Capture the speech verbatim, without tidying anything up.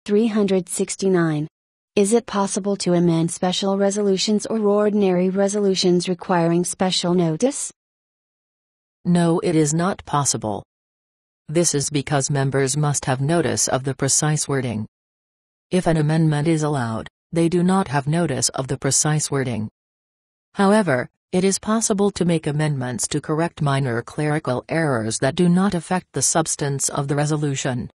three hundred sixty-nine. Is it possible to amend special resolutions or ordinary resolutions requiring special notice? No, it is not possible. This is because members must have notice of the precise wording. If an amendment is allowed, they do not have notice of the precise wording. However, it is possible to make amendments to correct minor clerical errors that do not affect the substance of the resolution.